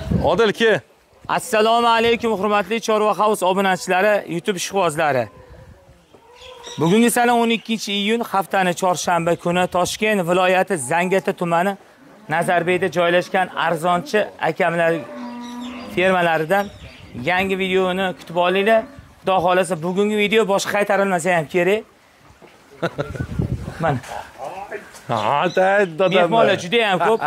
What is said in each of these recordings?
Odil ke. Assalomu alaykum hurmatli Chorva House obunachilari, YouTube ishqibozlari. Bugungi sana 12-iyun haftaning chorshanba kuni Toshkent viloyati Zangata tumani Nazarbekda joylashgan arzonchi akamlar fermalaridan yangi videoni kutib olinglar. Xudo xolasa bugungi video boshqa qaytarilmasa ham kerak. Mana. Mehmonlar juda ham ko'p.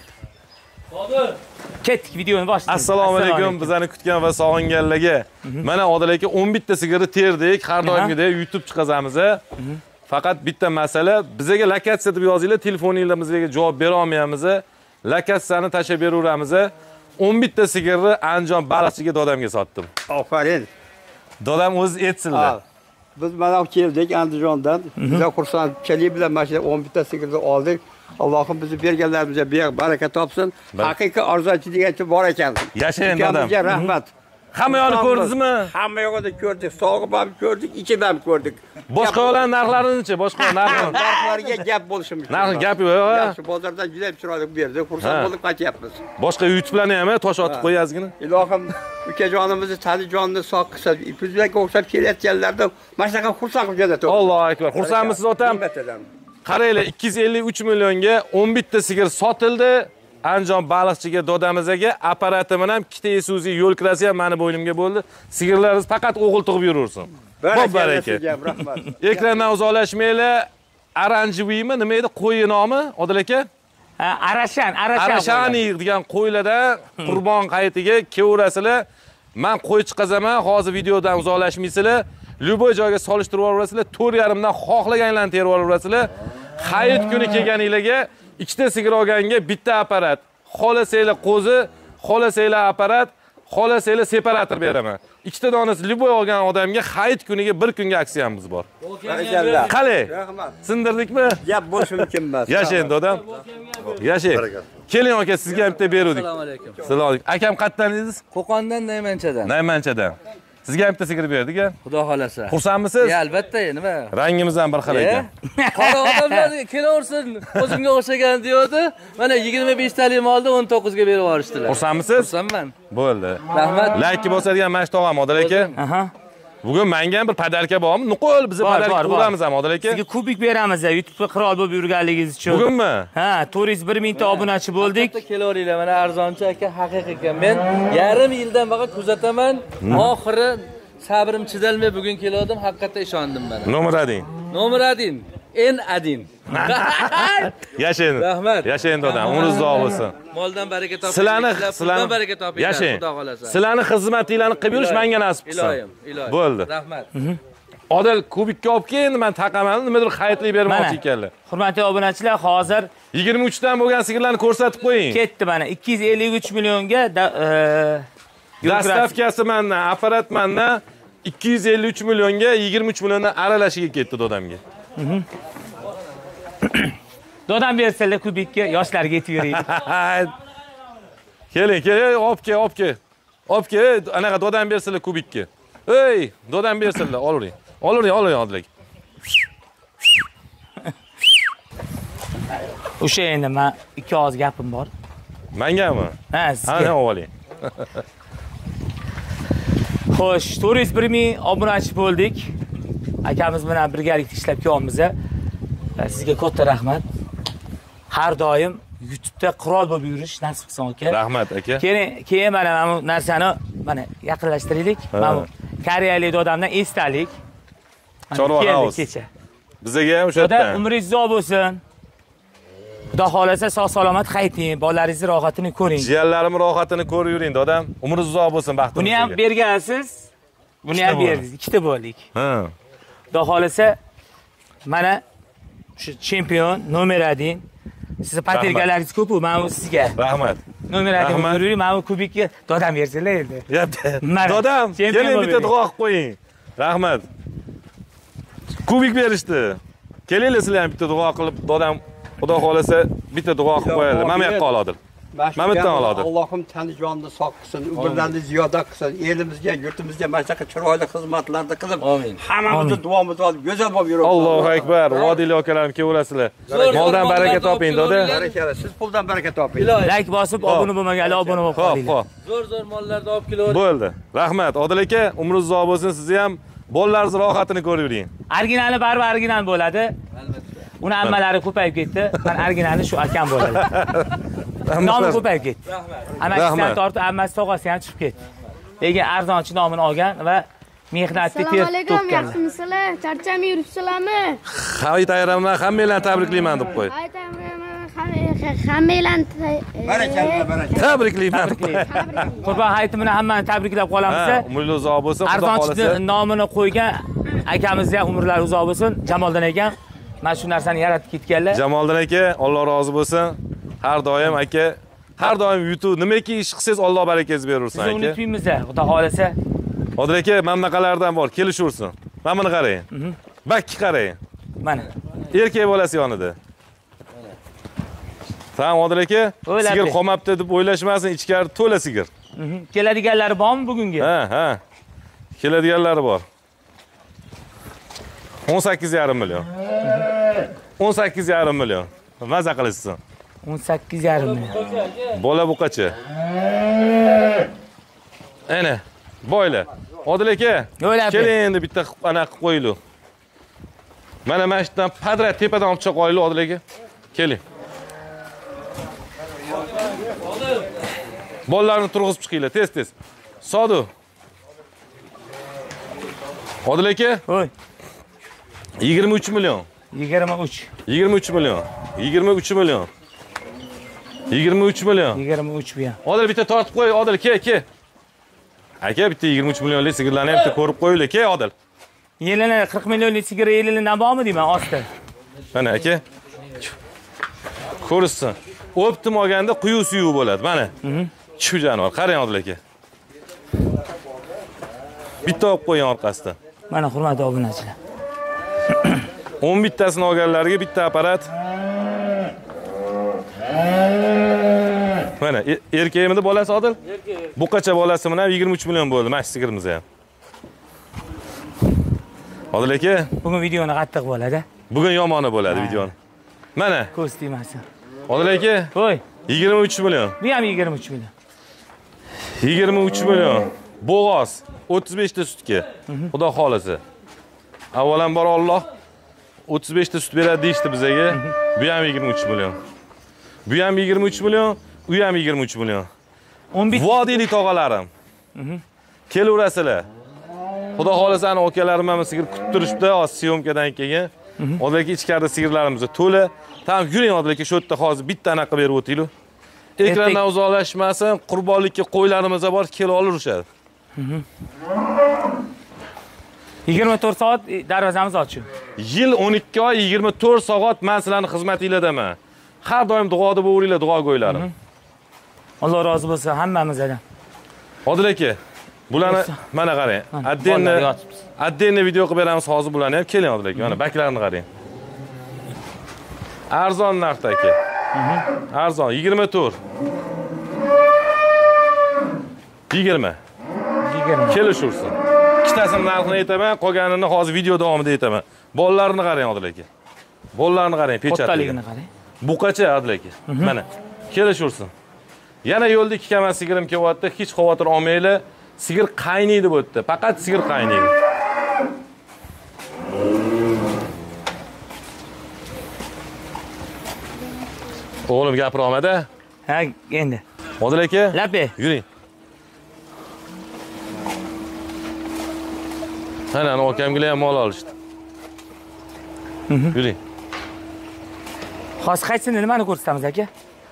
Ketdik videoni boshlaymiz. Assalomu alaykum bizani kutgan va sog'inganlarga. Mana Odil aka 11 ta sigirni terdik, har doimgidek YouTube chiqazamiz. Faqat bitta masala, bizga lokatsiya deb yozinglar, telefoningizga javob bera olmaymiz. Lokatsiyani tashab beraveramiz. 11 ta sigirni Andijon baliqchiga dodamga sotdim. Aferin. Dodam o'zi etsinlar. Biz mana keldik Andijondan. Juda xursandchilik bilan mana shu 11 ta sigirni oldik. Allohim bizni berganlarimizga baraka topsin. Haqiqiy arzonchi degancha bor ekan. Yashang dodam. Sizga rahmat. Hamma yo'qni ko'rdingizmi? Hamma yo'qni ko'rdik, sog'ib ham ko'rdik, ichib ham ko'rdik. Boshqa yo'qlarning narxlarini-chi? Boshqa narxlarga gap bo'lishimiz. Narx gap yo'q. Yaxshi bozordan juda ham chiroyli berdi. Xursand bo'lib qaytyapmiz. Boshqa YouTube-larni ham tosh otib qo'yazgina. Ilohim ukajonimizni, Tadijonni sog' qilsa, Ipuzbekka o'xshab kelayotganlarda mana shunaqa xursand qilib jo'natdi. Allohu akbar. Xursandmisiz otam? Qaranglar, 253 millionga 11 ta sigir sotildi. Andijon baliqchiga dodamizga apparatimin ham ikkita Isuzu yo'l kirasi ham meni bo'ynimga bo'ldi. Sigirlaringiz faqat o'g'il tug'ib yuraversin. Baraka. Rahmat. Ekrandan uzoqlashmanglar. Oranjeviymi, nima edi qo'yi nomi? Odil aka? Arashani degan qo'ylardan qurbon qaytiga kelaverasizlar. Men qo'y chiqazaman, hozir videodan uzoqlashmaysizlar. Любой joyga solishtirib olasizlar, 4.5 dan xohlaganlarni terib olasizlar. Hayit kuni kelganingizga ikkita sigir olganga bitta apparat. Xolasanglar qo'zi, xolasanglar apparat, xolasanglar separator beraman. Ikkita donasi любой olgan odamga hayit kuniga bir kunga aksiyamiz bor. Qalay? Rahmat. Sindirdikmi? Gap bo'lishi mumkin emas. Yashang dodam. Yashang. Keling aka, sizga ham bitta berdik. Assalomu alaykum. Assalomu alaykum. Akam qayerdan dedingiz? Qo'qondan, Naymanchadan. Naymanchadan. Sizga ham bitta sigir berdik-a? Xudo xolasa. Xursandmisiz? Albatta, nima? Rangimiz ham bir xil ekan. Qora odamlar kelaversin, o'zimga o'xshagan deydi. Mana 25 talik molni 19 ga berib yuborishdilar. Xursandmisiz? Xursandman. Bo'ldi. Rahmat. Like bosadigan Mashit og'am Odil aka. Bugun menga ham bir podarka bormi? Nuqul biz podarka qilamiz ham Odil aka. Sizga kubik beramiz, YouTube'ga qirol bo'lib yurganligingiz uchun. Bugunmi? Ha, 401 ta obunachi bo'ldik. Kelaveringlar, mana arzonchi aka haqiqiy ekan. Men yarim yildan faqat kuzataman. Oxiri sabrim chidalmay bugun keldim, haqiqatda ishondim mana. Nomer ading. Nomer ading. N-adin. Yashang. Rahmat. Yashang dodam, umringiz uzoq bo'lsin. Moldan baraka toping. Sizlarni baraka toping. Xudo xolasa. Sizlarni xizmatinglarni qilib yurish menga nasib qilsin. Ilohim. Bo'ldi. Rahmat. Odil kubikka olib kelin, men taqaman, nimadir xayrli bermoqchi ekanlar. Hurmatli obunachilar, hozir 23 dan bo'lgan sigirlarni ko'rsatib qo'ying. Ketdi mana 253 millionga Dastavkasi mendan, apparat mendan 253 millionga 23 milliondan aralashiga ketdi dodamga. Dodam bersinlar kubikka, yoshlarga yetib yuraylik. Keling, olib kel. Anaqa dodam bersinlar kubikka. Ey, dodam bersinlar, olavering. Olavering Odil aka. O'sha endi men ikki oz gapim bor. Mengami? Ha, sizga. Ha, oling. Xo'sh, 401 ming obunachi bo'ldik. Akamiz bilan birgalikda ishlab kelyapmiz. Sizga katta rahmat. Har doim YouTube'da qirol bo'lib yurish nasib qilsin aka. Rahmat aka. Keyin mana bu narsani mana yaqinlashtiraylik. Mana koreyalik dodamdan esdalik. Chorva House. Kecha. Bizga ham o'sha yerdan. Umringiz uzoq bo'lsin. Xudo xolasa sog' salomat qayting, bolalaringizni rohatini ko'ring. Jiyanlarim rohatini ko'rib yuring dodam. Umringiz uzoq bo'lsin, baxtingiz. Buni ham bergansiz. Buni ham berdik. Ikkita bo'ldik. Ha. Xudo xolasa mana shu chempion nomer 1. Sizni patergalaringiz ko'p-ku, men sizga. Rahmat. Nomer 1 ko'ring, men bu kubikka dodam bersinlar endi. Dodam, keling bitta duo qilib qo'ying. Rahmat. Kubik berishdi. Kelinglar sizlar ham bitta duo qilib, dodam Xudo xolasa bitta duo qilib qo'yadi. Mana bu yoqqa oladi. Mamitdan oladi. Allohim tani jonini sog' qilsin, umrlarni ziyoda qilsin, elimizga, yurtimizga mana shunaqa chiroyli xizmatlarni qilib, Amin. hammamizni duomizni olib go'zal bo'lib yuramiz. Allohu akbar. Vodiliy akalarim kelaverasizlar. Moldan baraka toping, doda. Barakalla, siz puldan baraka toping. Like bosib, obuna bo'lmaganlar obuna bo'lib qolinglar. Xo'p. Zo'r mollarni olib kelaver. Bo'ldi. Rahmat. Odil aka, umringiz uzoq bo'lsin. Sizni ham bolalaringiz rohatini ko'rib yuring. Originali baribir original bo'ladi. Albatta. Uni ammalari ko'payib ketdi. Men originali shu akam bo'ladi. Nomi ko'payib ketdi. Amakisidan tortib ammasi tog'asi ham chiqib ketdi. Lekin arzonchi nomini olgan va mehnatni ter Assalomu alaykum, to'kkan. yaxshimisizlar? Charchamay yuribsizlarmi? Xavit ayramdan hammanglarni tabriklayman deb qo'y. Hammanglarni Barakalla. Tabriklayman. Qurban hayiti bilan hammani tabriklab qolamiz. Umringiz uzoq bo'lsin. Xudo Arzonchi xolasa. nomini qo'ygan akamizni ham umrlari uzoq bo'lsin. Jamoldan ekan mana shu narsani yaratib ketganlar. Jamoldan aka, Alloh rozi bo'lsin. Har doim aka, har doim YouTube nimaki ish qilsangiz Alloh barakangizni berursin Sizni aka. unutmaymiz, xudo xolasa. Odil aka, mamlaqalardan bor, kelishaversin. Mana buni qarang. Bakki qarang. Mana. Erkak bolasi yonida. Tamam Odil aka, O'ylab sigir ber. qolmabdi deb o'ylashmasin, ichkari to'la sigir. Keladiganlari bormi bugungi? Ha. Keladiganlari bor. 18,5 million. 18,5 million. Maza qilishsin. 18,5 million. Bola buqachi. Ana, boyla. Odil aka, O'ylab ber. keling endi bitta anaqa qo'yinglar. Mana mashitdan padra tepadan olib chiqib qo'yinglar Odil aka. Keling. Bolalarni turg'izib chiqinglar, tez. Sodu. Odil aka, Qo'y. 23 million. 23. 23 million. 23 million. 23 million. 23 bu ham. Odil bitta tortib qo'y, Odil, ke. Aka bitta 23 millionlik sigirlarni ham bitta ko'rib qo'yinglar, ke Odil. Yelini 40 millionlik sigir yelidan bormi deyman, osti. Mana aka. Ko'rsin. O'ptim olganda quyi suyu bo'ladi, mana. Shu jonivor, qarang Odil aka. Bitta olib qo'ying orqasidan. Mana hurmatli obunachilar. 10 bittasini olganlarga bitta apparat. Mana erkagimni bolasi Odil? Buqacha bolasi bilan 23 million bo'ldi, mana shu sigirimiz ham. Odil aka, Bugun videoni qattiq bo'ladi. bugun yomoni bo'ladi videoni. Mana, Ko'z tegmasin. Odil aka, Qo'y. 23 million. Bu ham 23 million. 23 million. Bo'g'oz 35 ta sutga. Xudo xolasa. Avvalambor Alloh 35 ta sut beradi deydi bizga. Bu ham 23 million. Bu ham 23 million, u ham 23 million. 11 Vodiylik tog'alarim. Kelaverasizlar. Xudo xolasa ana akalarim ham sigir kutib turishibdi, syomkadan keyin. Odil aka ichkarida sigirlarimiz to'la. Tam yuring Odil aka, shu yerda hozir bitta anaqa berib o'tinglar. Ekrandan uzoqlashmasin, qurbonlikka qo'ylarimiz bor, kela olishadi. 24 soat darvozamiz ochiq. Yil 12 oy 24 soat men sizlarning xizmatingizdaman. Har doim duoda bo'laveringlar, duogo'ylarim. Alloh rozi bo'lsin hammamizdan. Odil aka, bularni mana qarang. Addenni video qilib beramiz hozir bularni ham. Keling Odil aka, mana baklarini qarang. Arzon narxda aka. Arzon 24. 20. Kelishursin. Ikkitasini narxini aytaman, qolganini hozir video davomida aytaman. Bolalarni qarang Odil aka. Bolalarni qarang, pechatligini qarang. Buqacha Odil aka. Mana kelishursin. Yana yo'lda ikki kamas sigirim kelyapti, hech xavotir olmanglar. Sigir qaynaydi bu yerda. Faqat sigir qaynaydi. O'g'lim gapira olmadi. Ha, endi. Odil aka, Lapi. yuring. Ana akamga ham mol olishdi. Yuring. Hozir qaysini nimani ko'rsatamiz aka?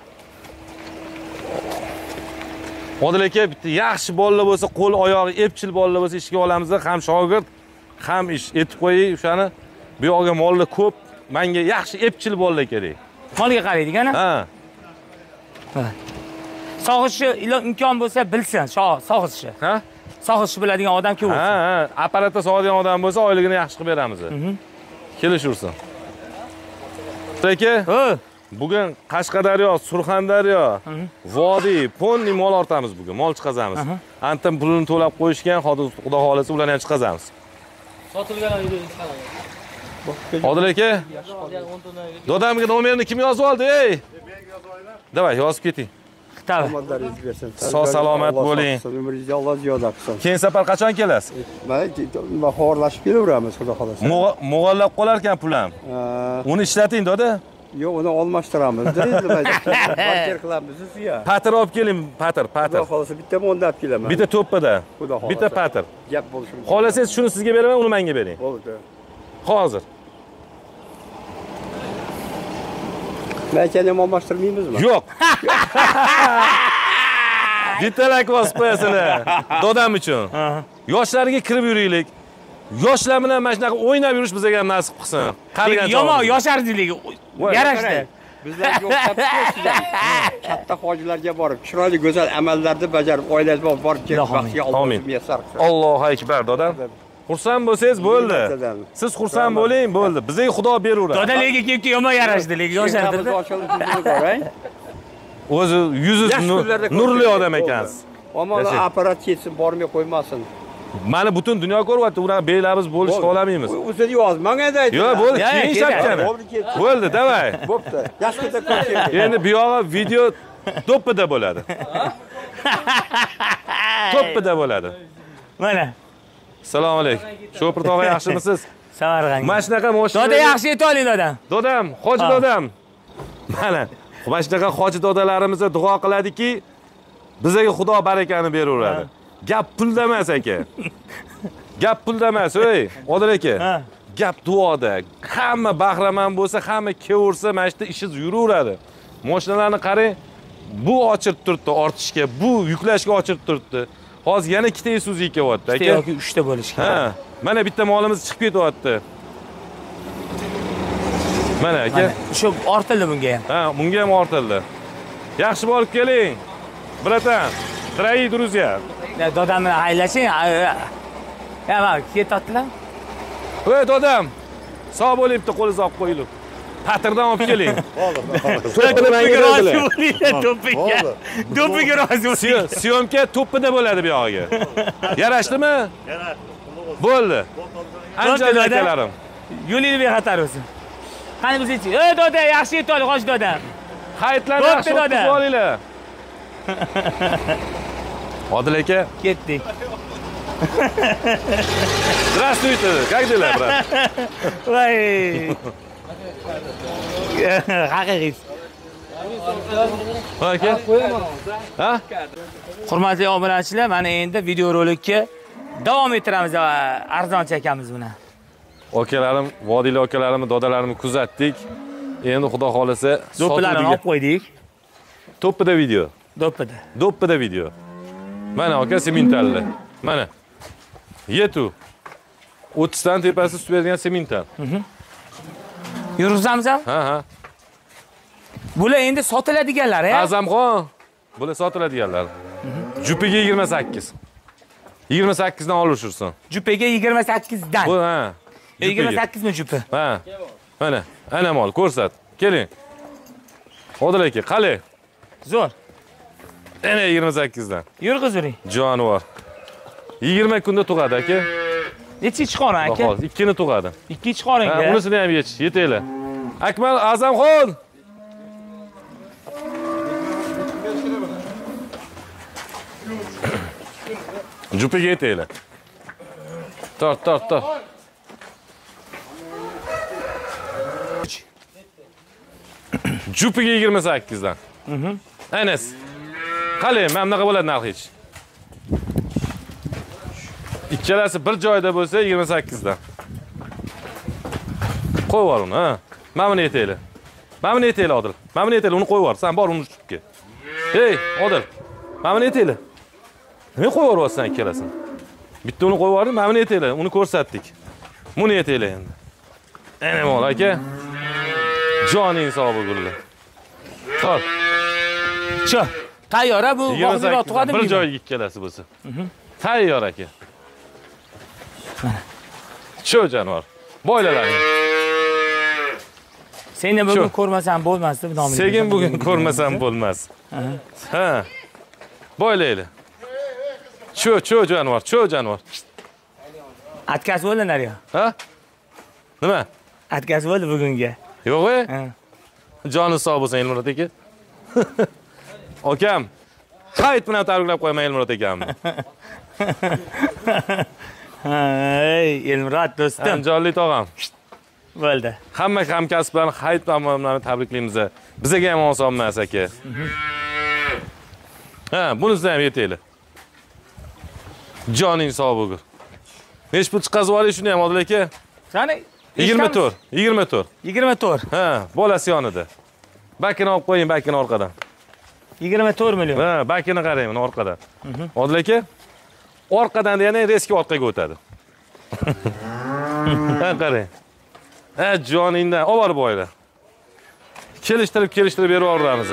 Odil aka bitta yaxshi bolalar bo'lsa, qo'l oyog'i epchil bolalar bo'lsa ishga olamiz, ham shogird, ham ish etib qo'ying, o'shani bu yoqqa mollar ko'p, menga yaxshi epchil bolalar kerak. Molga qaraydik-ana. Ha. Sog'ishi imkon bo'lsa bilsin, sog'ishi. Ha? Sog'ishi biladigan odam kim bo'lsin? Ha, apparatda sog'adigan odam bo'lsa, oyligini yaxshi qilib beramiz. Kelishursin. Aka, Bugun Qashqadaryo, Surxondaryo, Vodiy, Ponni mol ortamiz bugun, mol chiqazamiz. Antim pulini to'lab qo'yishgan, hozir Xudo xolasa ularni ham chiqazamiz. Sotilgan uyda Odil aka, dodamga nomerini kim yozib oldi, ey? Davay, yozib keting. Omadlaringiz bersin. Sog' salomat bo'ling. Umringizni Alloh ziyoda qilsin. Keyin safar qachon kelasiz? Mana xorlashib kelaveramiz, Xudo xolasa. Mo'g'allab qolar ekan pulam. Uni ishlating, doda. Yo'q, uni almashtiramiz. Barter qilamiz sizga. Patir olib keling, patir. Xudo xolasa bitta monda olib kelaman. Bitta to'ppada. Xudo xolasa. Bitta patir. Gap bo'lishi mumkin. Xolasangiz shuni sizga beraman, uni menga bering. Bo'ldi. Hozir. Makani ham almashtirmaymizmi? Yo'q. Bitalak vosipasini dodam uchun. Yoshlarga kirib yuraylik. Yoshlar bilan mana shunaqa o'ynab yurish bizga ham nasib qilsin. Qarigan Yomon yoshardilik yarashdi. Bizlarga o'xshab sizlar. Katta hojilarga borib, chiroyli go'zal amallarni bajarib, oilangiz borib kelib baxtga Alloh muyassar qilsin. Allohu akbar, dodam. Xursand bo'lsangiz bo'ldi. Siz xursand bo'ling, bo'ldi. Bizga Xudo beraveradi. Dodalarga kelib yomon yarashdi, yoshardi. O'zi yuzi nurli odam ekansiz. Omon apparat ketsin, bormay qo'ymasin. Mana butun dunyo ko'ryapti, ular beylamiz bo'lishni xohlamaymiz. O'zini yozmanganda ayting. Yo'q, bo'ldi, keyin shapkani. Bo'ldi, davay. Bo'pti. Yaxshi ketib. Endi bu yog'i video to'ppida bo'ladi. To'ppida bo'ladi. Mana. Assalomu alaykum. Sho'pir tog'a yaxshimisiz? Samarqand. Mana shunaqa mashina. Doda yaxshi yeta oling dodam. Dodam, hoji dodam. Mana shunaqa hoji dodalarimizga duo qiladiki, bizga Xudo barakani beraveradi. Gap pulda emas aka. Gap pulda emas, ey, Odil aka. Gap duoda. Hamma bahramand bo'lsa, hamma keversa, mana shu ishingiz yuraveradi. Mashinalarni qarang, bu ochib turibdi ortishga, bu yuklashga ochib turibdi. Hozir yana ikkita Isuzu kelyapti aka. Yoki 3 ta bo'lishi kerak. Ha, mana bitta molimiz chiqib ketyapti. Mana aka. Shu ortildi bunga ham. Ha, bunga ham ortildi. Yaxshi bo'lib keling. Bratan, дорогие друзья. Dodamni haylashing. Ya, mana ketyaptilar. Ey dodam, sog' bo'ling, bitta qo'lingizni olib qo'ying. Patirdan olib keling. To'piga rozi bo'ling, to'piga. To'piga rozi bo'ling. Syomka to'ppida bo'ladi bu yog'iga. Yarashdimi? Yarashdi. Bo'ldi. Anjali akalarim. Yo'lingiz bexatar bo'lsin. Qani bizchi? Ey doda, yaxshi yeta oling, hoji dodam. Hayitlarni yaxshi o'tkazib olinglar. Odil aka, Ketdik. Здравствуйте. Как дела, брат? Voy. Haqiqiy. Aka. Ha? Hurmatli obunachilar, mana endi videorolikka davom ettiramiz arzonchi akamiz bilan. Akalarim, vodiyli akalarimni, dodalarimni kuzatdik. Endi Xudo xolasa do'ppilarni olib qo'ydik. To'ppida video. Do'ppida video. Mana aka sementalli. Mana. Yetu. 30 dan tepasi sut bergan semental. Yurg'izamiz ham? Ha. Bular endi sotiladiganlar, ha? Azamxon. Bular sotiladiganlar. Jupiga 28. 28 dan olishursin. Jupiga 28 dan. Bu ha. 28 mi jupi? Ha. Mana, ana mol ko'rsat. Keling. Odil aka, qali. Zo'r. Ana 28 dan. Yurg'izuring. Jonivor. 20 kunda tug'adi aka. Necha chiqaring aka? Hozir 2 ni tug'adi. 2 chiqaring. Ha, unisini ham yetaylar. Akmal Azamxon. Jupiga yetaylar. Tort. Jupiga 28 dan. Anas. Qali, men bunaqa bo'ladi narxi hech. Ikkalasi bir joyda bo'lsa 28 dan. Qo'yib yubor uni, ha. Mana buni yetaylar. Mana buni yetaylar Odil. Mana buni yetaylar, uni qo'yib yubor. Sen bor uni tutibga. Hey, Odil. Mana buni yetaylar. Nima qo'yib yuborsan ikkalasini? Bitta uni qo'yib yubordim, mana buni yetaylar. Uni ko'rsatdik. Buni yetaylar endi. Ana mol aka. Joning sog' bo'lgunlar. Xo'p. Shu. Tayyor bu vaqtida tug'adimi? Bir joyga ikkalasi bo'lsa. Tayyor aka. Shu jonivor. Boylalaring. Seni bugun ko'rmasam bo'lmasdi, nomingni. Sekin bugun ko'rmasam bo'lmas. Ha. Bo'ylayli. Cho jonivor. Atkaz bo'ldi nariyo. Ha? Nima? Atkaz bo'ldi bugunga. Yo'q-e? Ha. Joni sog' bo'lsin Elmurod aka. Akam, hayit bilan tabriklab qo'yaman Elmurod akamni. Hey, Elmurod do'stim. Jonli tog'am. Bo'ldi. Hamma hamkasblarni hayit bilan tabriklaymiz. Bizga ham oson emas aka. Ha, bunisi ham yetayli. Joning sog' bo'lgur. Necha pul chiqazib olish shuni ham Odil aka? Qani? 24. 24. Ha, bolasi yonida. Bakini olib qo'ying, bakini orqadan. 24 million. Ha, bakini qarang, mana orqadan. Odil aka, orqadan degani reski orqaga o'tadi. Ha, qarang. Ha, joningdan olib borib oylar. Kelishtirib berib yuboramiz.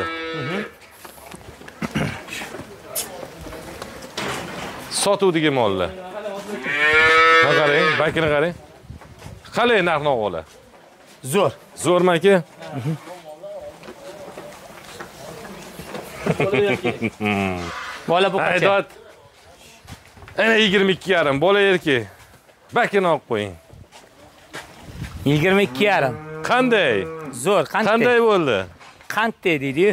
Sotuvdagi mollar. Ha, qarang, bakini qarang. Qalay narx-navolar? Zo'r. Zo'rmi aka? Bola bu qancha? Haydot. Ana 22,5 bola erkak. Bakini olib qo'ying. 22,5. Qanday? Zo'r, Qanday bo'ldi? Qanday deydi?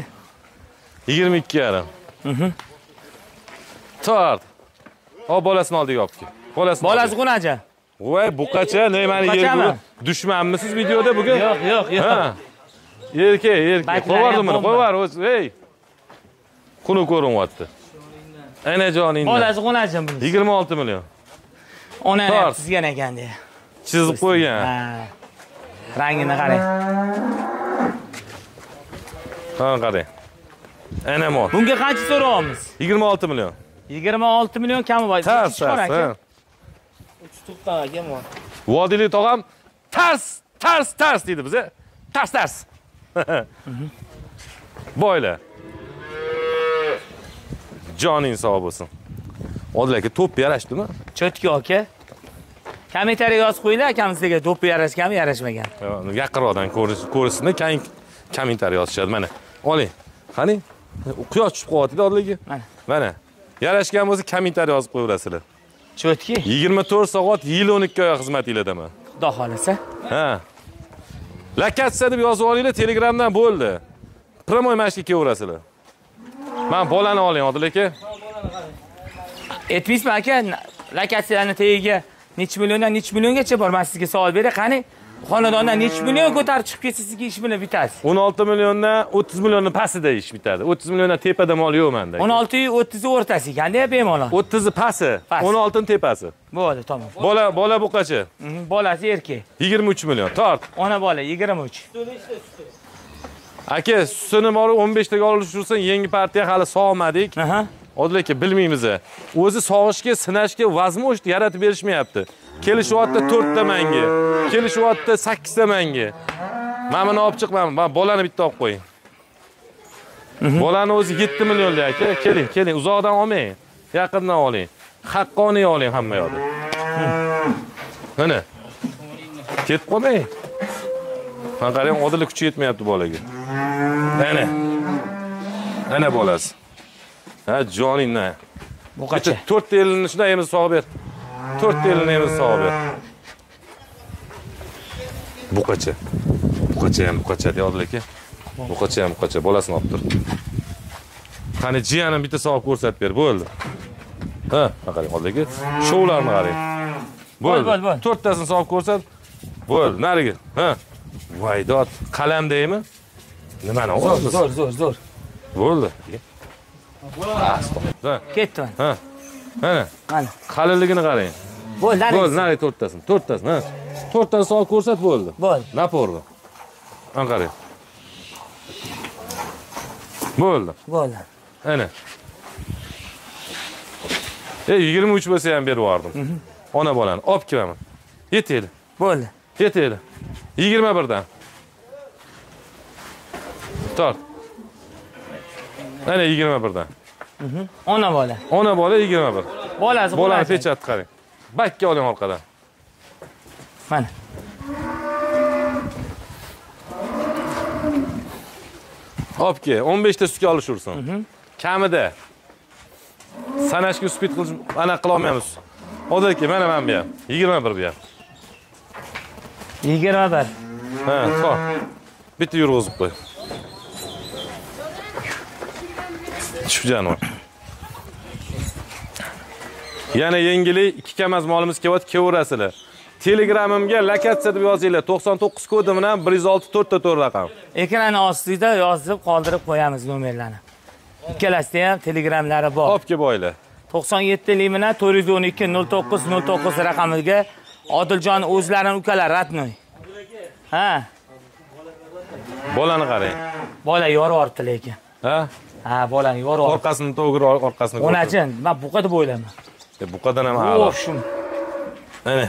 22,5. Tort. O bolasini oldiga olib kel. Bolasi qunacha? Voy, buqacha, ne meni yerga dushmanmisiz videoda bugun? Yo'q. Ha. Erkak. Qo'yvardimmi? Qo'yvar o'z. Ey. Quni ko'rinyapti. Ana joningdan. Bolasi qunacha bunisi? 26 million. Ona chizgan ekan de. Chizib qo'ygan. Ha. Rangini qarang. Ha, qarang. Ana mol. Bunga qancha so'rayapmiz? 26 million. 26 million kami bor. Tars. Tuqqan ekan bu. Vodili tog'am tars deydi biza. Tars. Boyla. Joning sog' bo'lsin. Odil aka to'p yarashdimi? Cho'tki aka. Kommentariyaga yozib qo'yinglar, akamizga to'p yarashganmi, yarashmagan. Yaqinroqdan ko'rishni kommentariy yozishadi. Mana. Oling. Qani? Quyosh tushib qo'yapti-da Odil aka. Mana. Yarashgan bo'lsa kommentariy yozib qo'yaverasizlar. Cho'tki. 24 soat yil 12 oy xizmat qilaman. Xudo xolasa. Ha. Lakatsiya deb yozib olinglar, Telegramdan bo'ldi. Promoy mashqqa kelaverasizlar. Men bolani oling Odil aka. Aytmaysizmi aka, lakatsiyalarni tagiga necha milliongacha bor, men sizga savol beray. Qani, xonadondan necha million ko'tarib chiqib ketsa sizga ish bilan bitadi? 16 milliondan 30 millionning pastida ish bitadi. 30 milliondan tepada mol yo'q menda. 16 yu 30 o'rtasi ekanda bemalol. 30 pasti, 16 ning tepasi. Bo'ldi, tamom. Bola buqachi. Bolasi erkak. 23 million. Tort. Ona bola 23. Aka, sutini bor 15 taga olish uchun yangi partiya hali sog'madik. Odil aka bilmaymiz. O'zi sog'ishga, sinashga vazn o'shni yaratib berishmayapti. Kelishyapti 4 ta manga. Kelishyapti 8 ta manga. Men buni olib chiqmadim. Men bolani bitta olib qo'ying. Bolani o'zi 7 millionlik aka. Keling, uzoqdan olmang. Yaqindan oling. Haqqoniy oling hamma yoqda. Mana. Ketib qolmang. Men qarang, Odil kuchi yetmayapti bolaga. Ana bolasi. Ha, joningdan. Bu qancha? 4 ta elini shunday emiz sog'ib ber. 4 ta elini emiz sog'ib ber. Buqacha dey Odil aka. Buqacha bolasini olib tur. Qani jiyanim bitta sog'ib ko'rsatib ber, bo'ldi. Ha, qarang Odil aka. Shovlarni qarang. Bo'ldi. 4 tasini sog'ib ko'rsat. Bo'ldi, nariga. Ha. Voydod, qalam deymi? Nimani olasiz? Zo'r. Bo'ldi. Ketdi. Ha. Mana. Qalinligini qarang. Bo'ldi, nari 4 tasini. 4 tasini, ha. 4 tasini solib ko'rsat bo'ldi. Bo'ldi. Napordi. Mana qarang. Bo'ldi. Ana. 23 bo'lsa ham berib yubordim. Ona bolani olib kelaman. Yetayli. Bo'ldi. Yetayli. 21dan. Tort. Ana 21dan. Ona bola. 21. Bolani pechatni qarang. Bakka oling orqadan. Mana. Hop ke, 15 ta sutga olishursin. Kamida. Sanashga uspit qilish ana qila olmaymiz. Odilaka, mana men bu ham. 21 bu ham. 21. Ha, xo'p. Bitta yurg'izib qo'y. Shu jonivor. Yana yangilik 2 kamaz molimiz kelyapti, kelaverasizlar. Telegramimga lokatsiya deb yozinglar. 99 kodi bilan 106 4 4 raqam. Ekran ostida yozib qoldirib qo'yamiz nomerlarni. Ikkalasida ham telegramlari bor. Hop ke boylar. 97 lik bilan 412 09 09 raqamiga Odiljon o'zlarining ukalar Ratnoy. Ha. Bolani qarang. Bola yorib lekin. Ha? Ha, bolani yorib. Orqasini to'g'ri, orqasini. O'nachin, men buqa deb o'ylayman. Buqadan ham a'lo. Shum. Mana.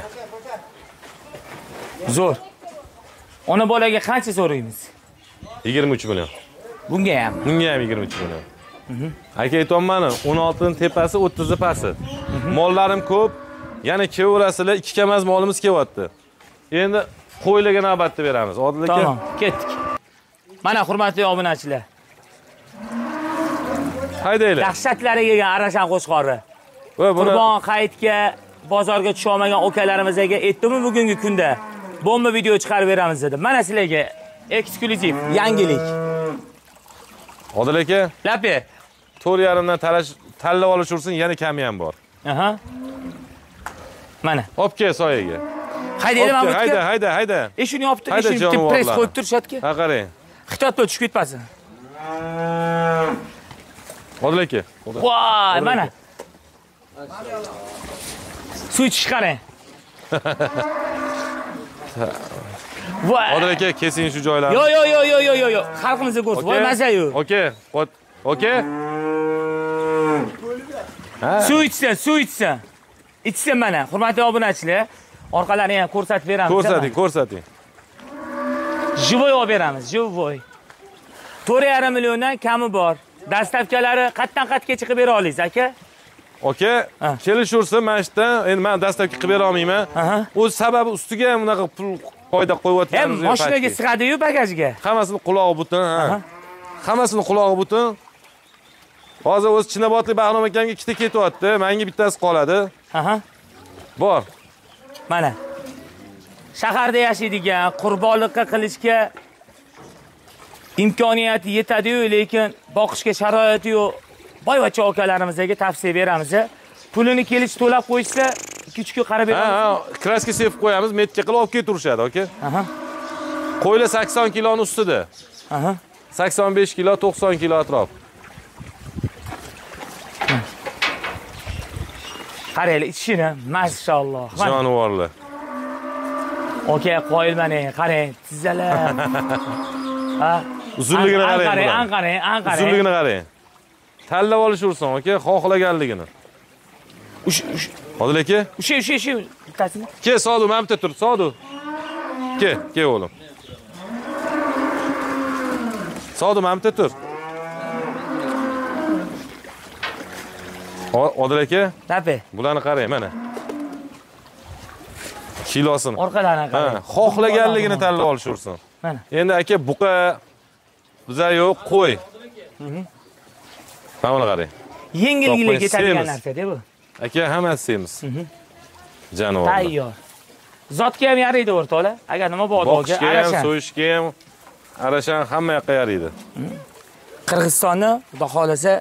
Zo'r. Ona bolaga qancha so'raymiz? 23 million. Bunga ham. Bunga ham 23 million. Aka aytayapman, 16 ning tepasi, 30 ning pasti. Mollarim ko'p. Yana kelaverasizlar, 2 kamaz molimiz kelyapti. Endi qo'ylarga navbatda beramiz. Odil aka. Tamam, ketdik. Mana hurmatli obunachilar. Haydaylar. Dahshatlari kelgan Arashan qo'shqori. Qurbon hayitga bozorga tusha olmagan ukalarimizga aytdimmi bugungi kunda bomba video chiqarib beramiz dedim. Mana sizlarga eksklyuziv yangilik. Odil aka, Lapi 4.5 dan tanlab olishursin, yana kami ham bor. Aha. Mana. Hop ke soyaga. Haydaydi Mahmudga. Hayda. Shuni yopdi, shuni bitta press qo'yib tur shatga. Ha, qarang. Xitotga tushib ketmasin. Odil aka. Voy, mana. Suv ichish qarang. Voy. Odil aka, kesing shu joylarni. Yo. Xalqimizga ko'rsin. Voy, maza-yu. Okey. Suv ichsin. Ichsin mana. Hurmatli obunachilar, orqalarini ham ko'rsatib beramiz. Ko'rsating. Живой olib beramiz, живой. 4.5 milliondan kami bor. Dastavkalari qatdan-qatga chiqib bera olasiz, aka. Aka, kelishursa mashda, endi men dastavka qilib bera olmayman. O'z sababi ustiga ham bunaqa pul qoida qo'yayotganimiz yo'q. Mashinaga sig'adi-yu bagajga. Hammasini qulog'i butun, Hammasini qulog'i butun. Hozir o'z Chinobodlik Bahrom akamga ikkita ketyapti, menga bittasi qoladi. Bor. Mana. Shaharda yashaydigan, qurbonlikqa qilishga imkoniyati yetadi-yu, lekin boqishga sharoiti yo'q. Boyvachcha akalarimizga tavsiya beramiz. Pulini kelish to'lab qo'ysa, 2-3 kun qarab beramiz. Kraska sevib qo'yamiz, metka qilib olib keturishadi, aka. Qo'ylar 80 kiloni ustida. 85 kilo, 90 kilo atrof. Qaraylar, ichishini, maşallah. Jonivorlar. Aka, qo'yilmang, qarang, tizzalar. Uzunligini qarang. Qarang. Uzunligini qarang. Tanlab olishursin, aka, xohlaganligini. Odil aka? Shu, bittasini. Ke, Sodu, men bitta tur, Sodu. Ke o'g'lim. Sodu, men bitta tur. Odil aka? Lapi. Bularni qarang, mana. Kilosini. Orqalarini qarang. Xohlaganligini tanlab olishursin. Mana. Endi aka, buqa bizlar yo'q, qo'y. Mana qarang. Yengillik yetadigan narsa-da bu. Aka, hammasi semiz. Jonivor. Tayyor. Zotga ham yaraydi o'rtoqlar. Agar nima bo'lsa, boqishga ham, so'yishga ham, Arashan hamma yoqqa yaraydi. Qirg'izistonni, xudo xolasa,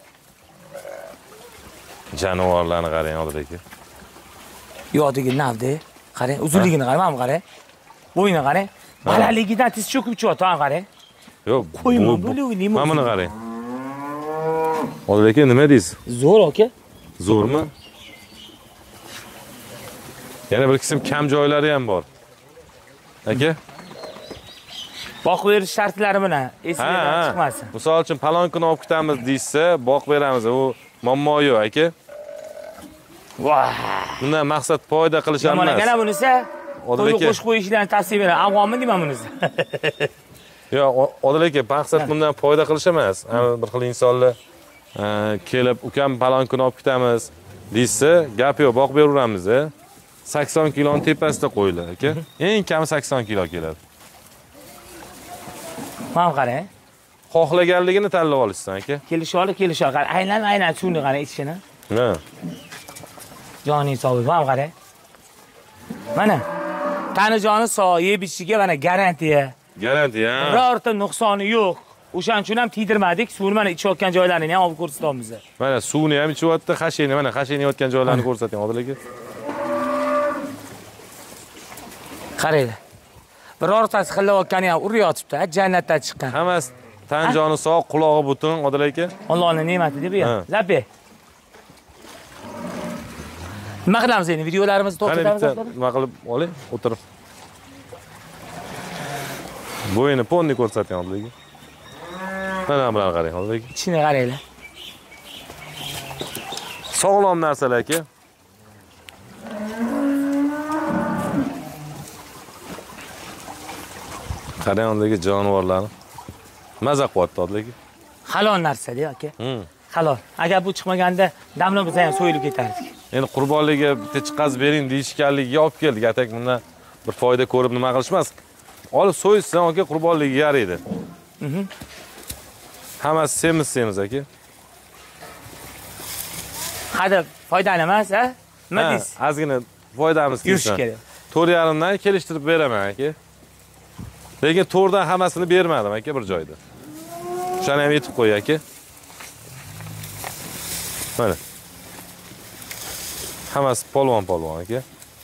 jonivorlarni qarang, Odil aka. Yodigi navda, qarang, uzunligini qarang, mana qarang. Bo'yini qarang. Balandligidan tiz cho'kib chiqyapti, qarang. Yo'q, qo'yma, bo'luvi nima? Mana buni qarang. Odil aka, nima deysiz? Zo'r aka. Zo'rmi? Yana bir qism kam joylari ham bor. Aka? Boq berish shartlari bilan esingizdan chiqmasin. Misol uchun palonkini olib ketamiz deysa, boq beramiz. U muammo yo'q, aka. Voy. Bundan maqsad foyda qilish emas. Mana kana bunisi to'yga qo'shib qo'yishlarni tavsiya beraman. Afg'onmi deyman bunisi. Yo'q, Odil aka, maqsad bundan foyda qilish emas. Bir xil insonlar kelib, ukam palonkini olib ketamiz deysa, gap yo'q, boq beraveramiz. 80 kiloni tepasida qo'ylar, aka. Eng kami 80 kilo keladi. Mana qarang. xohlaganligini tanlab olishsan aka. Kelisholi. Aynan suvni qara ichishini. Ha. Joning sog'ib, ham qara. Mana tanijoni sog' yeb ishiga mana garantiya. Garantiya. Birorta nuqsoni yo'q. O'shaning uchun ham tiydirmadik. Suvni mana ichayotgan joylarini ham olib ko'rsatamiz. Mana suvni ham ichyapti, xashini, mana xashini yotgan joylarni ko'rsating, Odil aka. Qaranglar. Birortasi xilayotgani ham urayotibdi, jannatdan chiqqan. Hammasi tan joni sog', qulog'i butun, Odil aka. Allohning ne'mati deb bu. Lappe. Nima qilamiz endi? Videolarimizni to'xtatamiz. Nima qilib oling, o'tirib. Bo'yini ponni ko'rsating, Odil aka. Mana bilan qarang, Odil aka. Ichini qaranglar. Sog'lom narsalar aka. Qarang, Odil aka, jonivorlarni. Maza qilyapti, Odil aka. Halol narsa-da, aka. Halol. Agar bu chiqmaganda damla biz ham so'yilib ketardik. Endi qurbonligiga bitta chiqazib bering deyishganligiga olib keldik. Atak bundan bir foyda ko'rib nima qilishmas. Olib so'yishsan, aka, qurbonligiga yaraydi. Hammasi semiz aka. Hadi foydali emas, ha? Nima deysiz? Ozgina foydamiz yurish kerak. 4,5 dan kelishtirib beraman aka. Lekin 4 dan hammasini bermadim aka bir joyda. Shuni ham aytib qo'y aka. Mana. Hammasi polvon aka.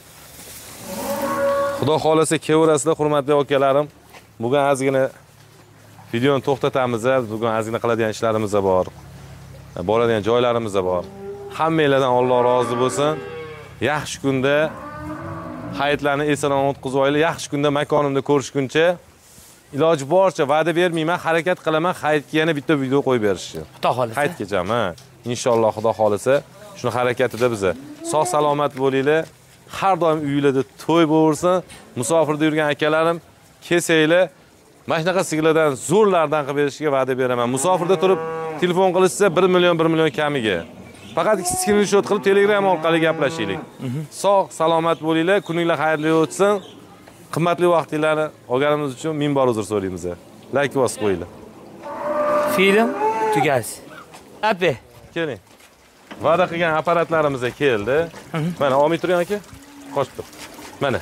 Xudo xolasa kevarasizlar, hurmatli akalarim. Bugun ozgina videoni to'xtatamiz. Bugun ozgina qiladigan ishlarimiz bor. Boradigan joylarimiz bor. Hammanglardan Alloh rozi bo'lsin. Yaxshi kunda hayitlarni eson o'tkazib oylar, yaxshi kunda makonimda ko'rishguncha iloji boricha va'da bermayman, harakat qilaman hayitga yana bitta video qo'yib berishni. Xudo xolasa. Hayitgacha, ha. Inshaalloh Xudo xolasa shuni harakatida biza. Sog' salomat bo'linglar. Har doim uylarda to'y bo'lsin. Musofirda yurgan akalarim, kesanglar. Mana shunaqa sigirlardan zo'rlardan qilib berishga va'da beraman. Musofirda turib telefon qilishsa 1 million kamiga. Faqat screenshot qilib Telegram orqali gaplashaylik. Sog' salomat bo'linglar, kuninglar xayrli o'tsin. Qimmatli vaqtingizni olganimiz uchun ming bor uzr so'raymiz. Like bosib qo'yinglar. Film tugasi. Lappe. Keling. Va'da qilgan apparatlarimiz keldi. Mana olmay turing aka. Qochib tur. Mana.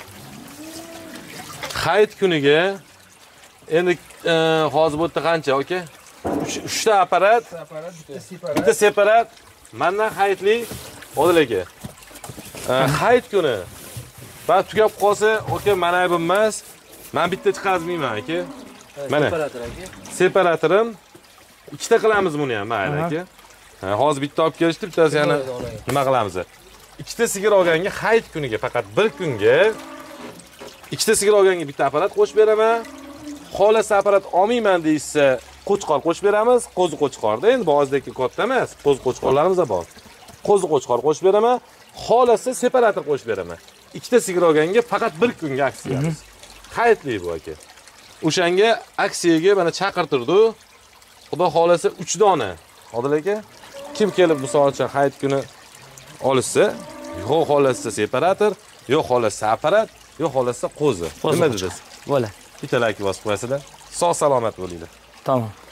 Hayit kuniga endi hozir bu yerda qancha aka? 3 ta apparat, bitta separat. Mendan hayitli Odil aka. Hayit kuni va tugab qolsa, aka, mana ayb emas. Men bitta chiqazmayman aka. Mana separatorim. Ikkita qilamiz buni ham, mayli aka. Hozir bitta olib kelishdi, bittasi yana nima qilamiz? Ikkita sigir olganga hayit kuniga faqat bir kunga ikkita sigir olganga bitta apparat qo'shib beraman. Xohlasa apparat olmayman deysa, qo'chqor qo'shib beramiz. Qo'zi qo'chqorda endi bozdagi katta emas. Qo'zi qo'chqorlarimiz ham bor. Qo'zi qo'chqor qo'shib beraman. Xohlasa separator qo'shib beraman. Ikkita sigir olganga faqat bir kunga aksiyamiz. Hayitli bu aka. O'shanga aksiyaga mana chaqirtirdi. Xudo xolasa 3 dona. Odil aka, kim kelib bu soatcha hayit kuni olsa, yo xolasa separator, yo xolasa apparat, yo xolasa qo'zi. Nima dedingiz? Bo'ladi. Bitta like bosib qo'yasizlar. Sog' salomat bo'linglar. Tamam.